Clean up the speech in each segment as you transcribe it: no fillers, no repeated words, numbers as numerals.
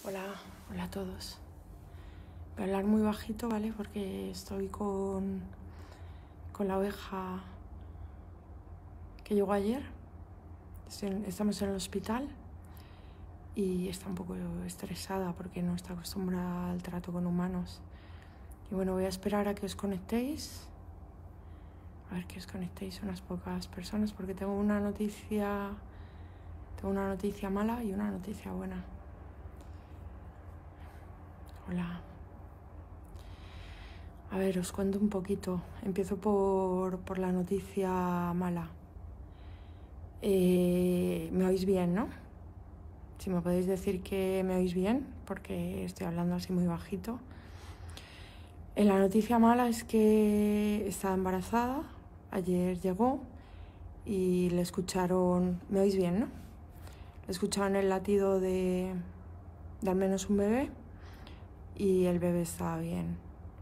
Hola, hola a todos. Voy a hablar muy bajito, ¿vale? Porque estoy con la oveja que llegó ayer. Estamos en el hospital y está un poco estresada porque no está acostumbrada al trato con humanos. Y bueno, voy a esperar a que os conectéis. A ver que os conectéis unas pocas personas porque tengo una noticia mala y una noticia buena. Hola. A ver, os cuento un poquito. Empiezo por la noticia mala. ¿Me oís bien, no? Si me podéis decir que me oís bien, porque estoy hablando así muy bajito. La noticia mala es que estaba embarazada, ayer llegó y le escucharon... ¿Me oís bien, no? Le escucharon el latido de al menos un bebé y el bebé estaba bien.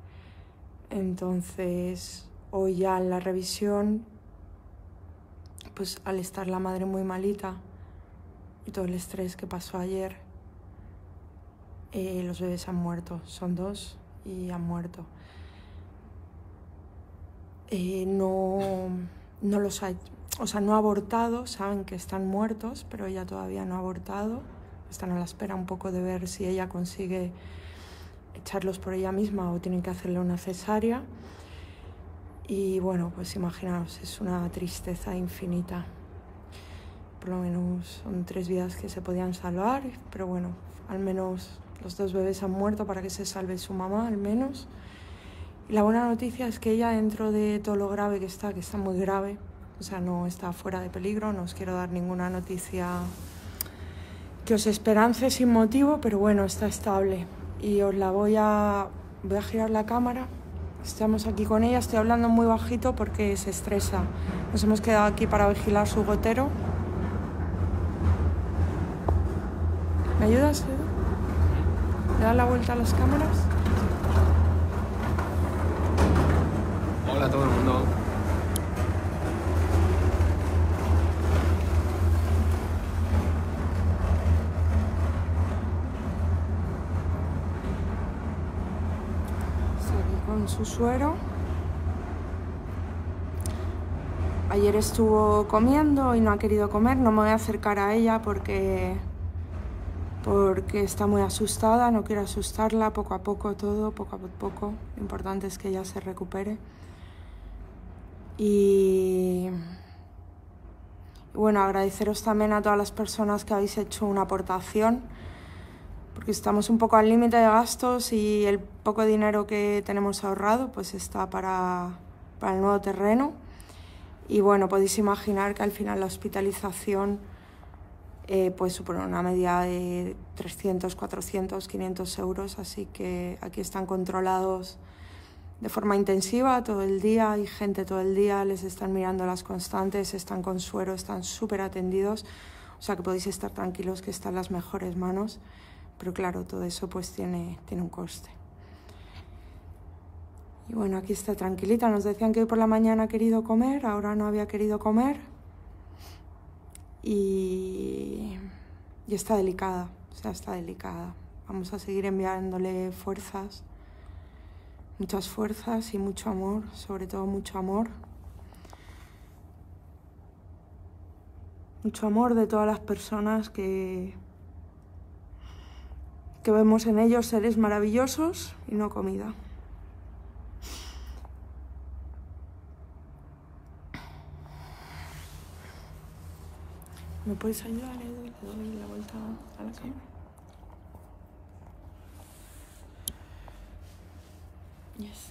Entonces, hoy ya en la revisión, pues al estar la madre muy malita y todo el estrés que pasó ayer, los bebés han muerto. Son 2 y han muerto. No los ha... O sea, no ha abortado, saben que están muertos, pero ella todavía no ha abortado. Están a la espera un poco de ver si ella consigue echarlos por ella misma o tienen que hacerle una cesárea. Y bueno, pues imaginaos, es una tristeza infinita. Por lo menos son 3 vidas que se podían salvar, pero bueno, al menos los 2 bebés han muerto para que se salve su mamá, al menos. Y la buena noticia es que ella, dentro de todo lo grave que está muy grave, o sea, no está fuera de peligro, no os quiero dar ninguna noticia que os esperance sin motivo, pero bueno, está estable. Y os la voy a girar la cámara. Estamos aquí con ella, estoy hablando muy bajito porque se estresa. Nos hemos quedado aquí para vigilar su gotero. ¿Me ayudas, Edu? ¿Le das la vuelta a las cámaras? Hola a todo el mundo. Está aquí con su suero. Ayer estuvo comiendo y no ha querido comer. No me voy a acercar a ella porque está muy asustada. No quiero asustarla. Poco a poco todo, poco a poco. Lo importante es que ella se recupere. Y bueno, agradeceros también a todas las personas que habéis hecho una aportación, porque estamos un poco al límite de gastos y el poco dinero que tenemos ahorrado pues está para el nuevo terreno. Y bueno, podéis imaginar que al final la hospitalización pues supone una media de 300, 400, 500 euros, así que aquí están controlados de forma intensiva todo el día, hay gente todo el día, les están mirando las constantes, están con suero, están súper atendidos, o sea que podéis estar tranquilos que están en las mejores manos, pero claro, todo eso pues tiene un coste. Y bueno, aquí está tranquilita, nos decían que hoy por la mañana ha querido comer, ahora no había querido comer y está delicada, o sea, está delicada. Vamos a seguir enviándole fuerzas. Muchas fuerzas y mucho amor, sobre todo mucho amor. Mucho amor de todas las personas que vemos en ellos seres maravillosos y no comida. ¿Me puedes ayudar, Edu? Le doy la vuelta a la cámara. Yes.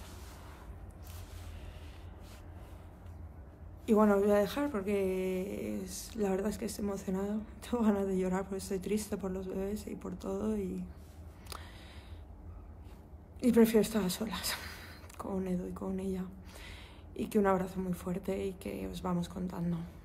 Y bueno, os voy a dejar porque la verdad es que estoy emocionada. Tengo ganas de llorar porque estoy triste por los bebés y por todo y prefiero estar a solas con Edu y con ella. Y que un abrazo muy fuerte y que os vamos contando.